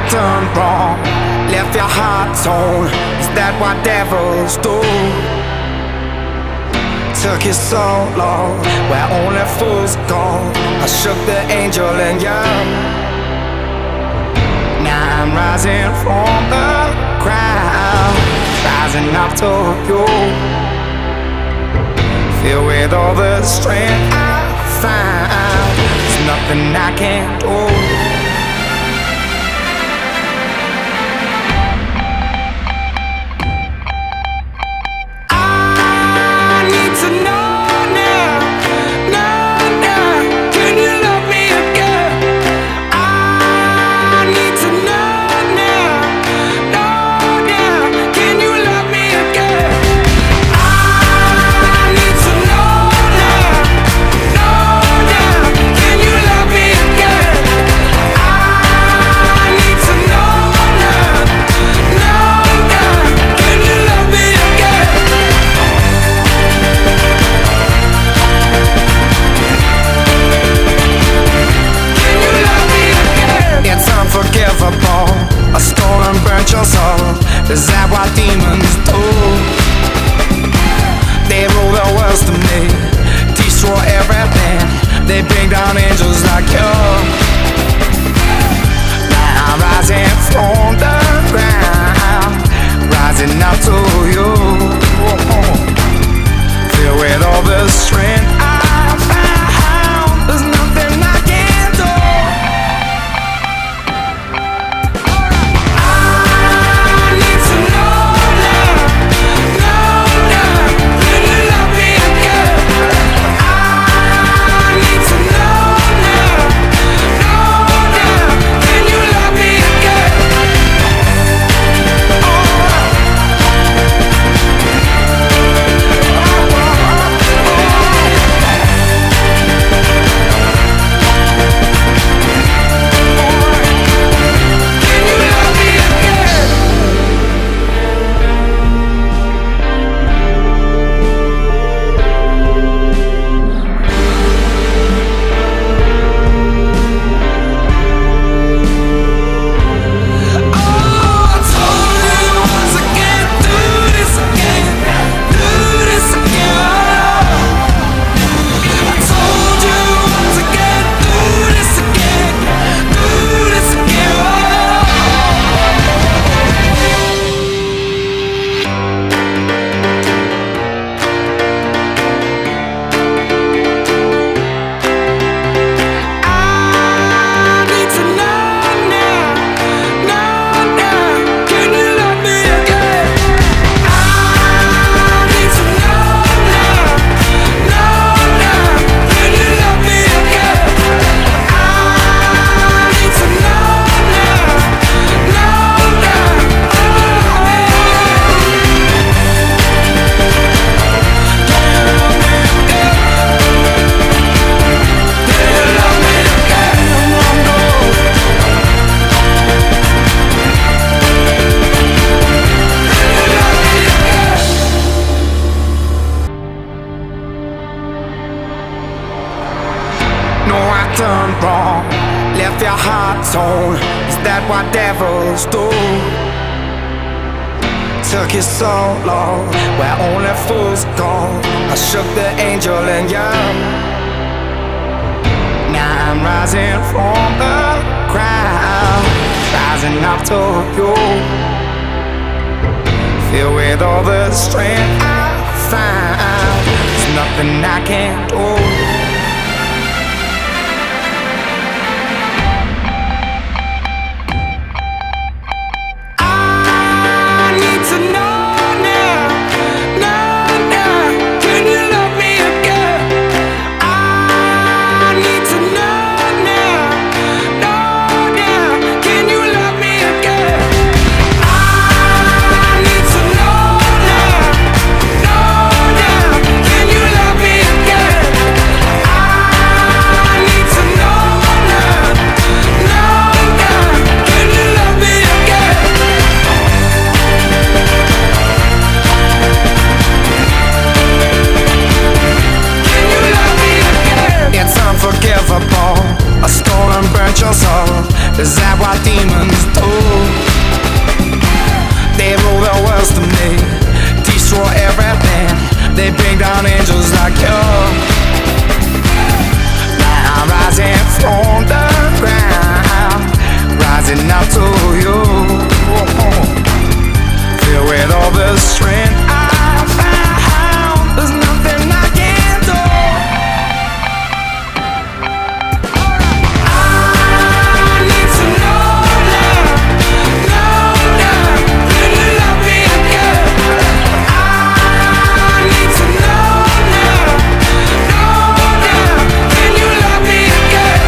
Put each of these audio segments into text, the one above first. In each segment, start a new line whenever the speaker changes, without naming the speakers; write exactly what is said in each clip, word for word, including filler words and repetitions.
done wrong, left your heart torn. Is that what devils do? Took you so long, where only fools go. I shook the angel in you. Now I'm rising from the ground, rising up to you. Filled with all the strength I found, there's nothing I can't do. A stone and burnt your soul. Is that what demons do? They rule the world to me, destroy everything. They bring down angels like you. Now I'm rising from the ground, rising up to you. Filled with all the strength I found, there's nothing I can't do. No, I done wrong, left your heart torn. Is that what devils do? Took you so long, where only fools go. I shook the angel in you. Now I'm rising from the ground, rising up to you. Filled with all the strength I found, there's nothing I can't do. A stone and burnt your soul. Is that what demons do? They rule the world to me, destroy everything. They bring down angels like you. Now I'm rising from the ground, rising up to you. Filled with all the strength I found, there's nothing I can do. I need to know now, know now, can you love me again? I need to know now, know now, can you love me again?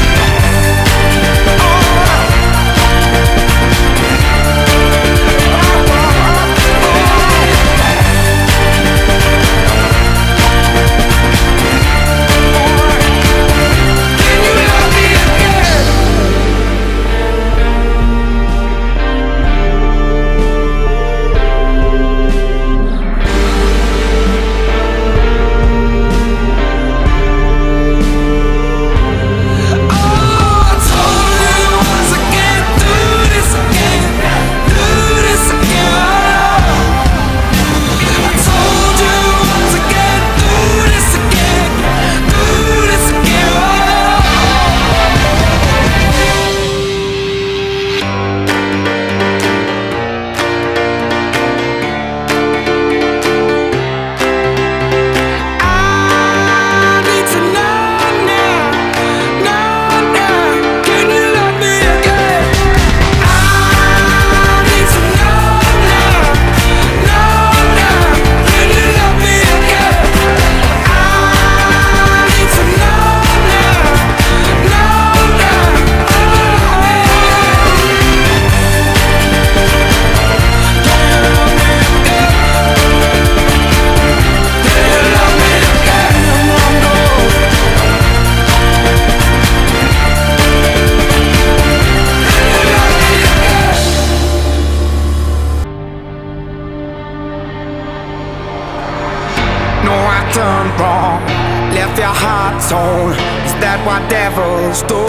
Done wrong, left your heart torn. Is that what devils do?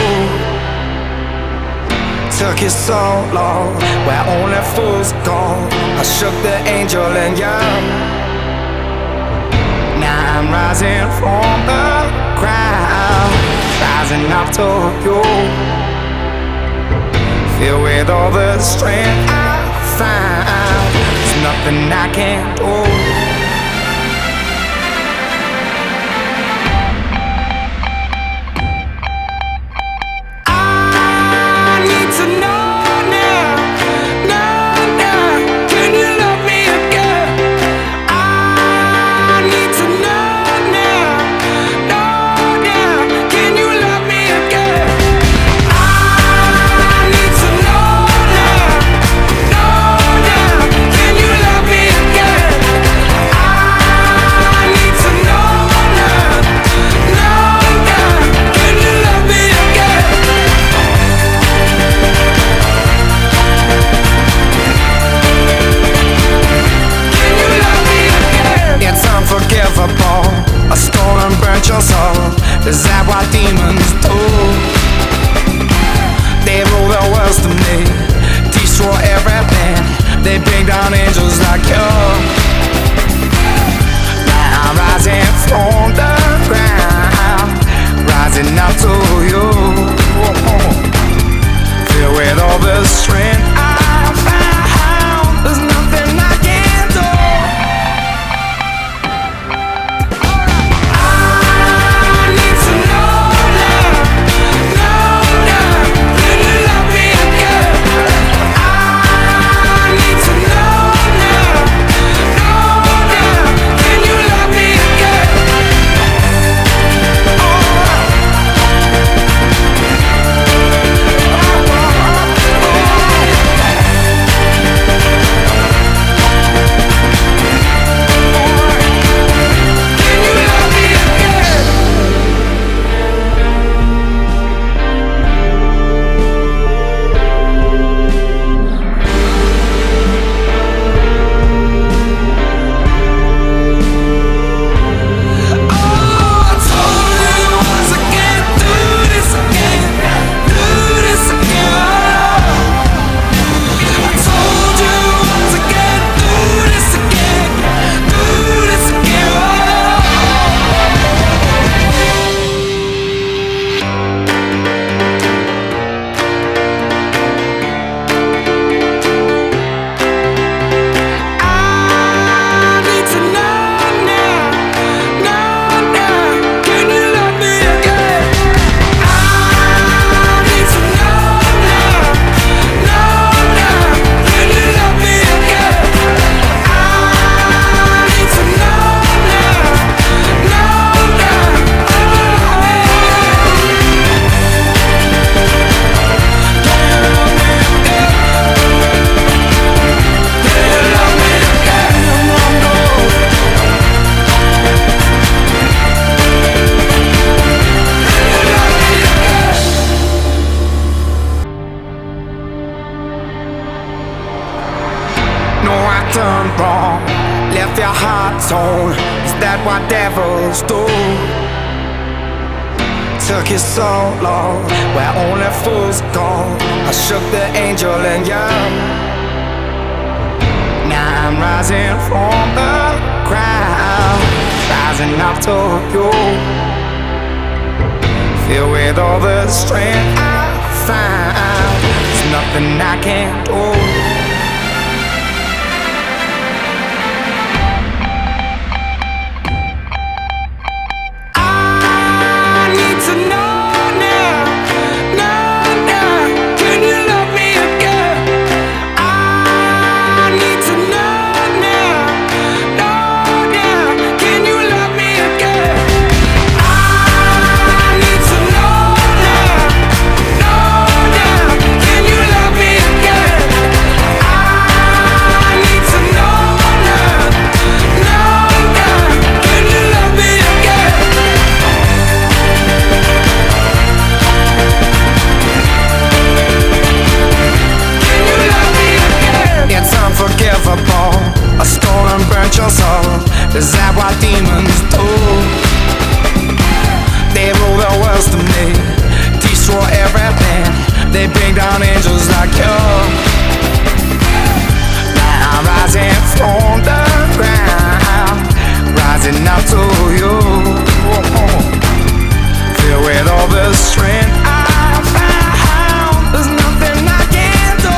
Took you so long, where only fools go. I shook the angel in you. Now I'm rising from the ground, rising up to you. Filled with all the strength I found, there's nothing I can't do. A stone and burnt your soul. Is that what demons do? They rule the world to me, destroy everything. They bring down angels like you. Now I'm rising from the ground, rising up to you. Filled with all the strength I found, there's nothing I can do.
devil's door. Took you so long, where only fools go. I shook the angel and young. Now I'm rising from the ground, rising up to you. Filled with all the strength I find, there's nothing I can't do. I stole and burnt your soul. Is that what demons do? They rule the world to me, destroy everything. They bring down angels like you. Now I'm rising from the ground, rising up to you. Filled with all the strength I found, there's nothing I can't do.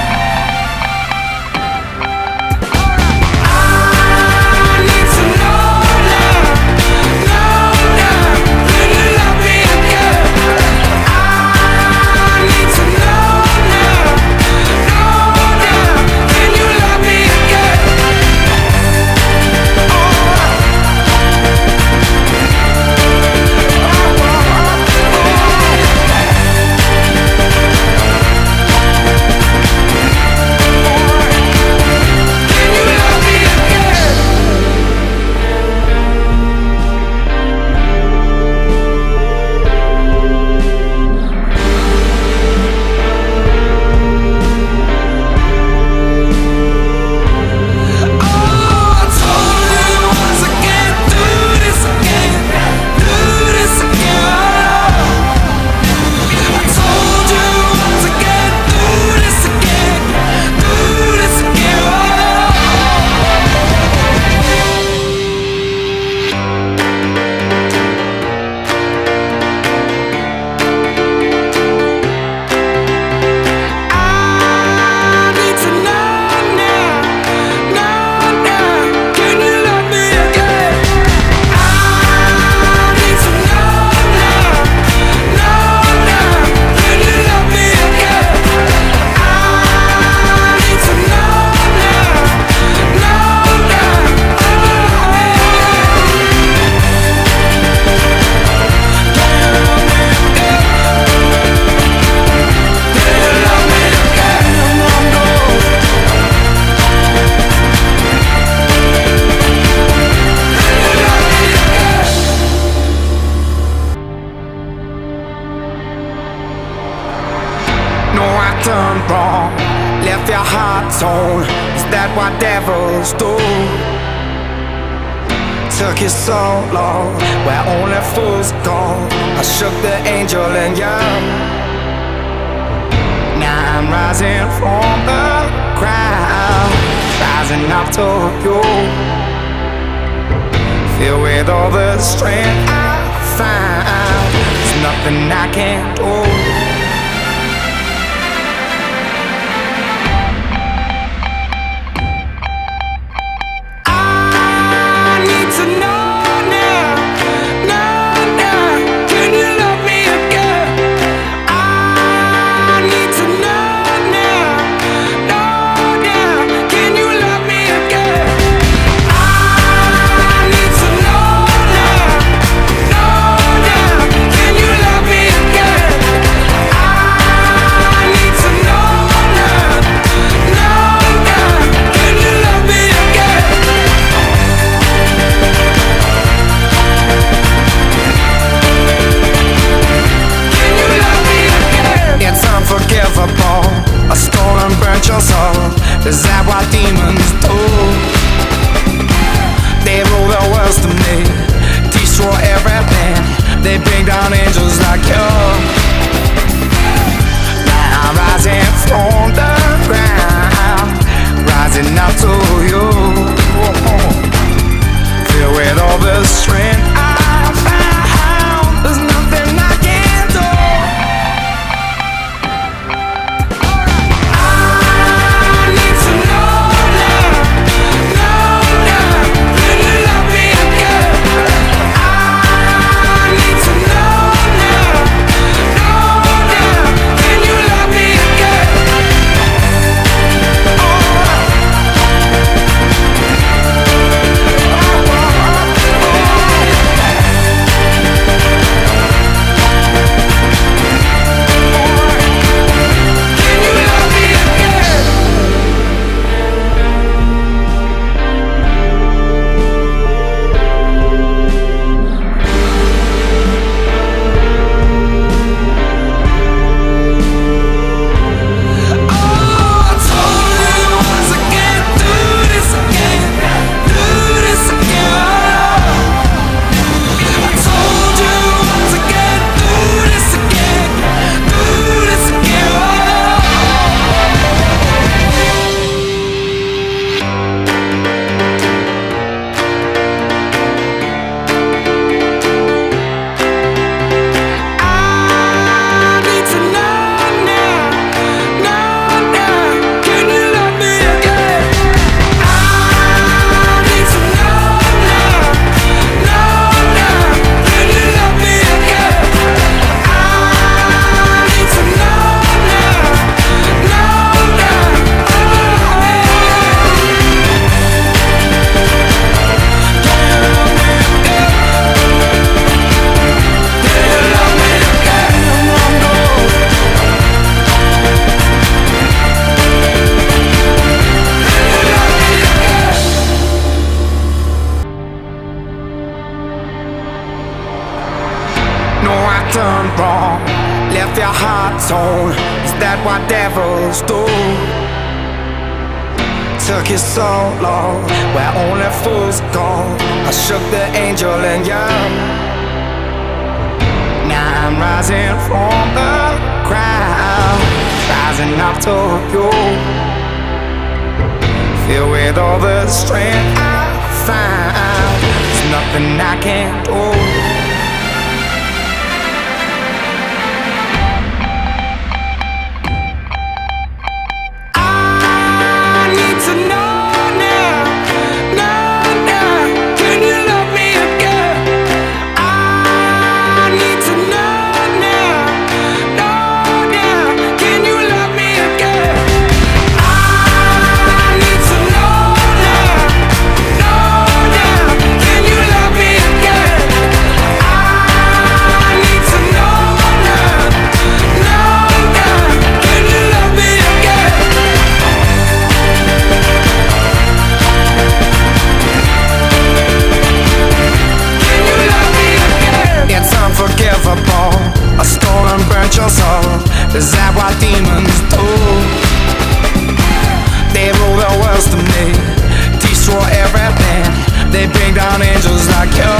Done wrong, left your heart torn. Is that what devils do? Took you so long, where only fools go. I shook the angel and young. Now I'm rising from the ground, rising up to you. Filled with all the strength I find, there's nothing I can't do. up to you. Filled with all the strength I found, there's nothing I can't do. I need to know now, know now, can you love me again? I need to know now, know now, can you love me again? No, I done wrong, left your heart torn. Is that what devils do? Took you so long, where only fools go. I shook the angel in you. Now I'm rising from the ground, rising up to you. Filled with all the strength I found, there's nothing I can't do. A stolen burnt your soul. Is that what demons do? They rule the world to me, destroy everything. They bring down angels like you.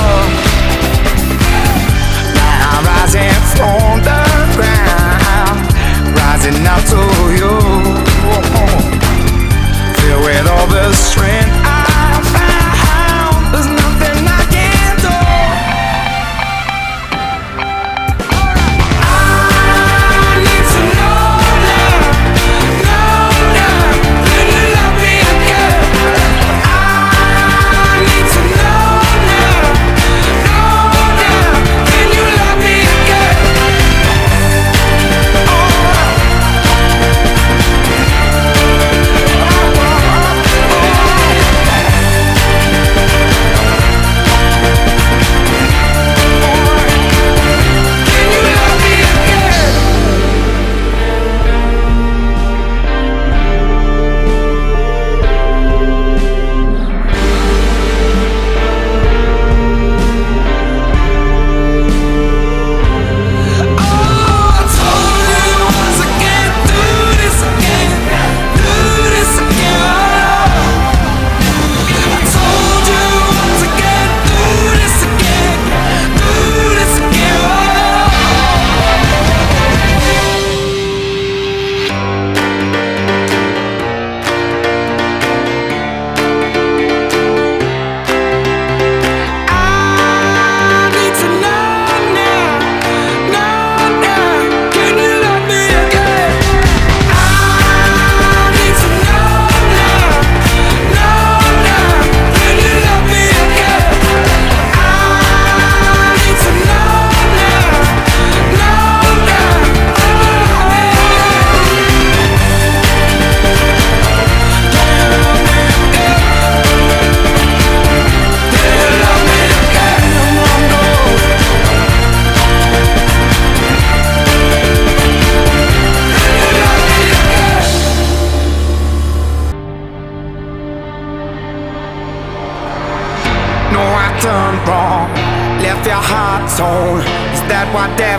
Now I'm rising from the ground, rising up to you. Filled with all the strength I found, there's nothing I can't do.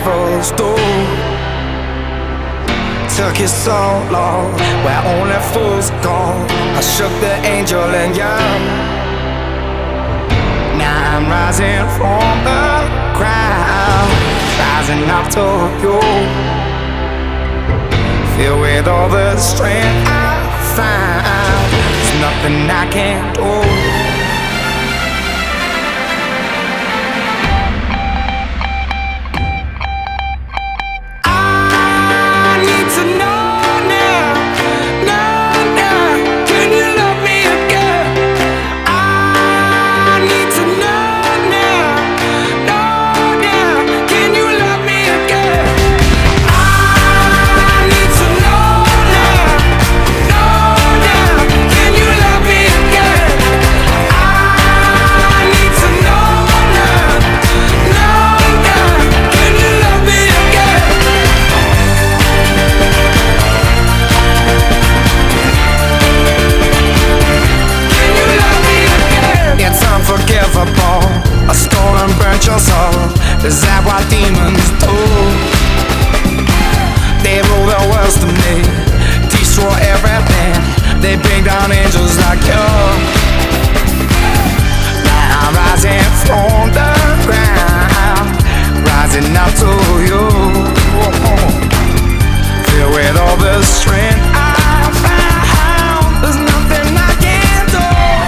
devils do. Took you so long, where only fools go. I shook the angel and young. Now I'm rising from the crowd, rising up to you. Filled with all the strength I found, there's nothing I can't do. A stolen burnt your soul. Is that what demons do? They rule the world to me, destroy everything. They bring down angels like you. Now I'm rising from the ground, rising up to you. Filled with all the strength I found, there's nothing I can't do.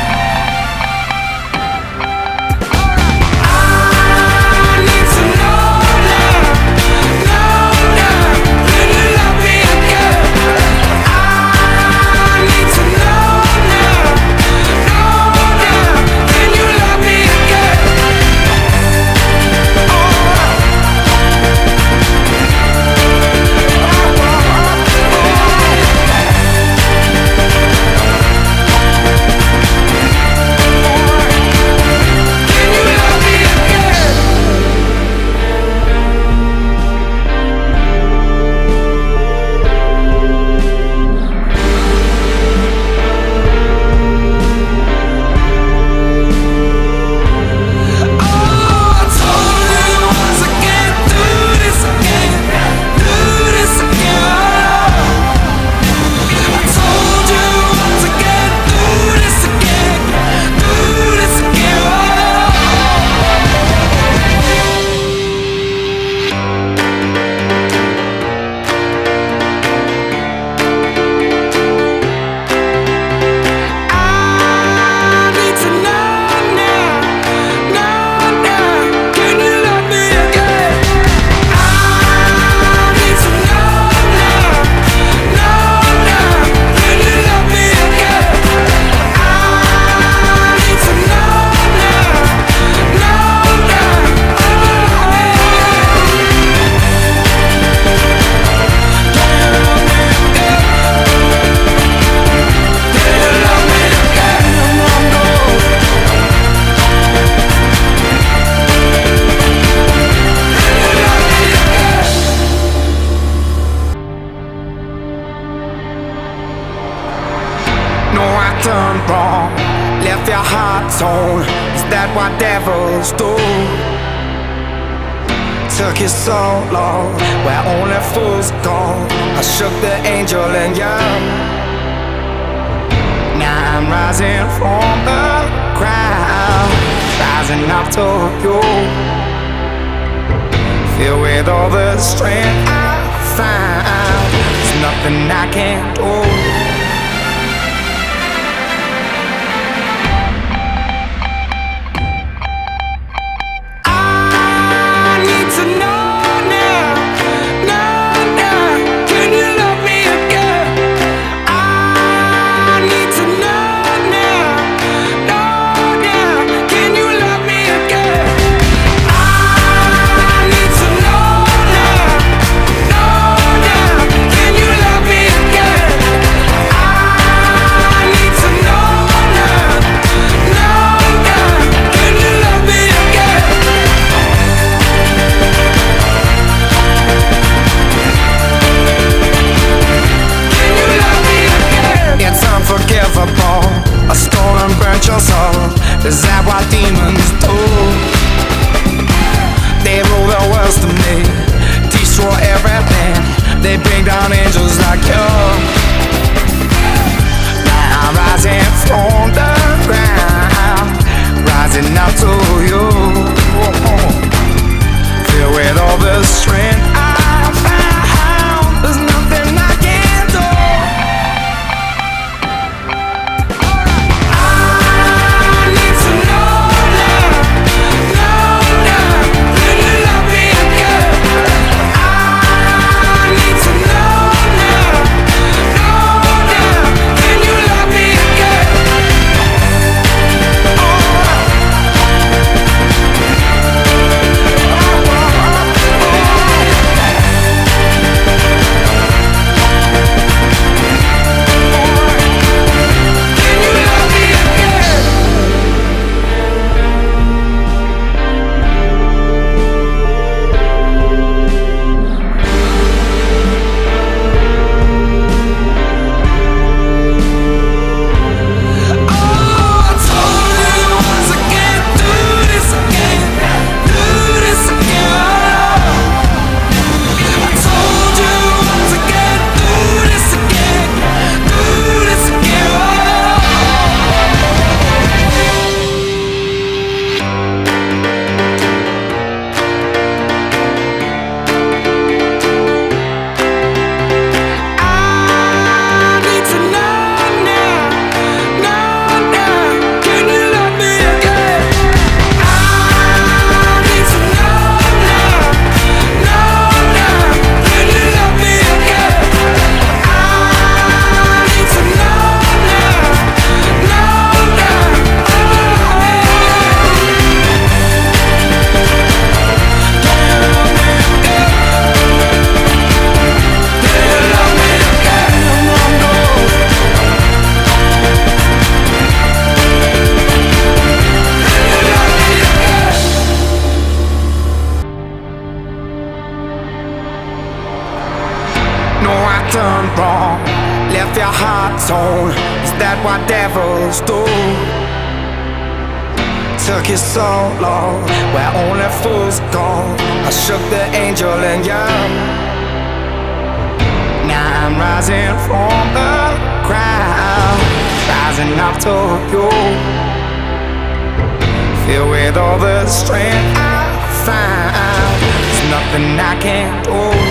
Done wrong, left your heart torn. Is that what devils do? Took you so long, where only fools go. I shook the angel and young. Now I'm rising from the crowd, rising up to you. Filled with all the strength I found, there's nothing I can't do. done wrong? Left your heart torn. Is that what devils do? Took you so long, where only fools go. I shook the angel in you. Now I'm rising from the crowd, rising up to you. Filled with all the strength I find, there's nothing I can't do.